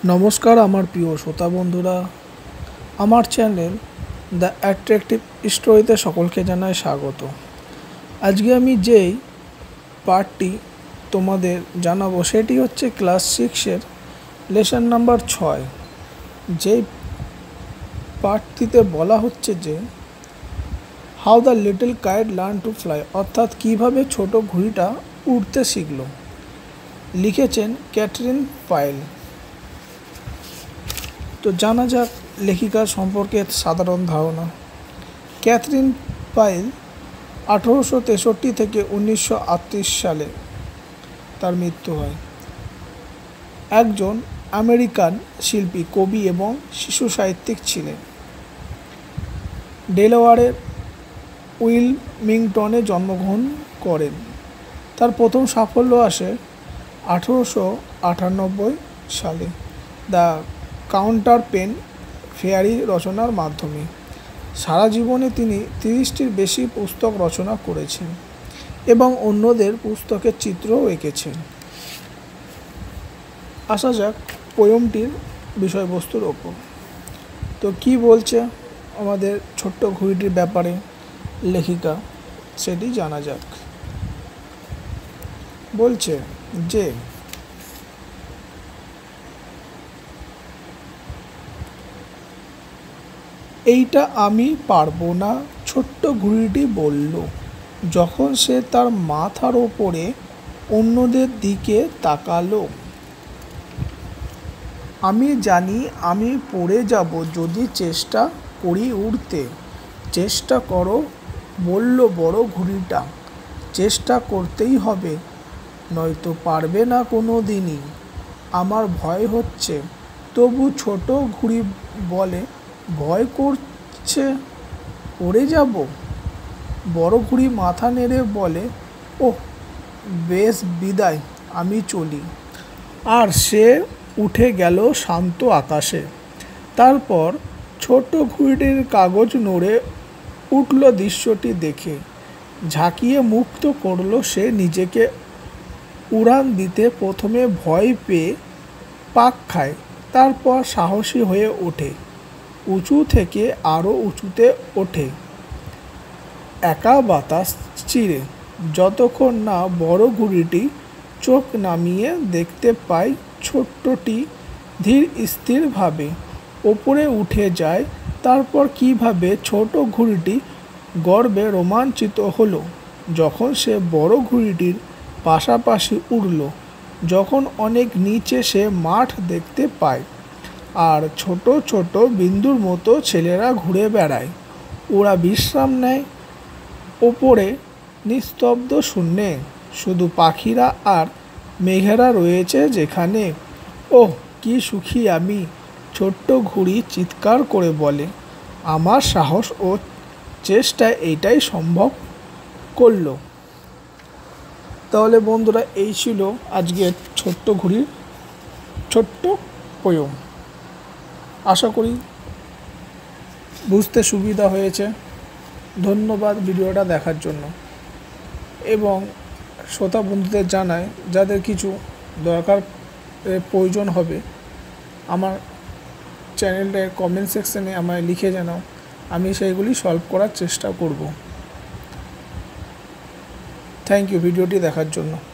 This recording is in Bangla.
নমস্কার আমার প্রিয় শ্রোতা বন্ধুরা, আমার চ্যানেল দ্য অ্যাট্রাকটিভ স্টোরিতে সকলকে জানাই স্বাগত। আজকে আমি যেই পার্টটি তোমাদের জানাবো সেটি হচ্ছে ক্লাস 6-এর লেসন নাম্বার 6। যেই পার্টটিতে বলা হচ্ছে যে how the little kite learn to fly, অর্থাৎ কীভাবে ছোট ঘুড়িটা উড়তে শিখল। লিখেছেন ক্যাথরিন পাইল। তো জানা যাক লেখিকা সম্পর্কে সাধারণ ধারণা। ক্যাথরিন পাইল 1863 থেকে 1938 সালে তার মৃত্যু হয়। একজন আমেরিকান শিল্পী, কবি এবং শিশু সাহিত্যিক ছিলেন। ডেলাওয়ারের উইলমিংটনে জন্মগ্রহণ করেন। তার প্রথম সাফল্য আসে 1898 সালে দ্য কাউন্টার পেন ফেয়ারি রচনার মাধ্যমে। সারা জীবনে তিনি 30টির বেশি পুস্তক রচনা করেছেন এবং অন্যদের পুস্তকের চিত্রও এঁকেছেন। আসা যাক পোয়েমটির বিষয়বস্তুর ওপর। তো কি বলছে আমাদের ছোট্ট ঘুড়িটির ব্যাপারে লেখিকা, সেটি জানা যাক। বলছে যে এইটা আমি পারবো না, ছোট্ট ঘুড়িটি বলল, যখন সে তার মাথার ওপরে অন্যদের দিকে তাকালো। আমি জানি আমি পড়ে যাব যদি চেষ্টা করি উড়তে। চেষ্টা করো বলল বড় ঘুড়িটা, চেষ্টা করতেই হবে, নয়তো পারবে না কোনো দিনই। আমার ভয় হচ্ছে, তবু ছোট ঘুড়ি বলে ভয় করছে পড়ে যাব। বড় ঘুড়ি মাথা নেড়ে বলে, ওহ বেশ, বিদায়, আমি চলি। আর সে উঠে গেল শান্ত আকাশে। তারপর ছোট ঘুড়িটির কাগজ নড়ে উঠল দৃশ্যটি দেখে। ঝাঁকিয়ে মুক্ত করলো সে নিজেকে। উড়ান দিতে প্রথমে ভয় পেয়ে পাক খায়, তারপর সাহসী হয়ে ওঠে। উঁচু থেকে আরও উঁচুতে ওঠে একা বাতাস চিরে, যতক্ষণ না বড় ঘুড়িটি চোখ নামিয়ে দেখতে পায় ছোট্টটি ধীর স্থিরভাবে ওপরে উঠে যায়। তারপর কিভাবে ছোট ঘুড়িটি গর্বে রোমাঞ্চিত হলো যখন সে বড় ঘুড়িটির পাশাপাশি উড়ল, যখন অনেক নিচে সে মাঠ দেখতে পায় আর ছোট ছোট বিন্দুর মতো ছেলেরা ঘুরে বেড়ায়। ওরা বিশ্রাম নেয় ওপরে নিস্তব্ধ শূন্যে, শুধু পাখিরা আর মেঘেরা রয়েছে যেখানে। ওহ কি সুখী আমি, ছোট্ট ঘুড়ি চিৎকার করে বলে। আমার সাহস ও চেষ্টায় এইটাই সম্ভব করলো। তাহলে বন্ধুরা, এই ছিল আজকের ছোট্ট ঘুড়ির ছোট্ট পোয়েম। আশা করি বুঝতে সুবিধা হয়েছে। ধন্যবাদ ভিডিওটা দেখার জন্য। এবং শ্রোতা বন্ধুদের জানাই, যাদের কিছু দরকার প্রয়োজন হবে আমার চ্যানেলের কমেন্ট সেকশনে আমায় লিখে জানাও, আমি সেইগুলি সলভ করার চেষ্টা করব। থ্যাংক ইউ ভিডিওটি দেখার জন্য।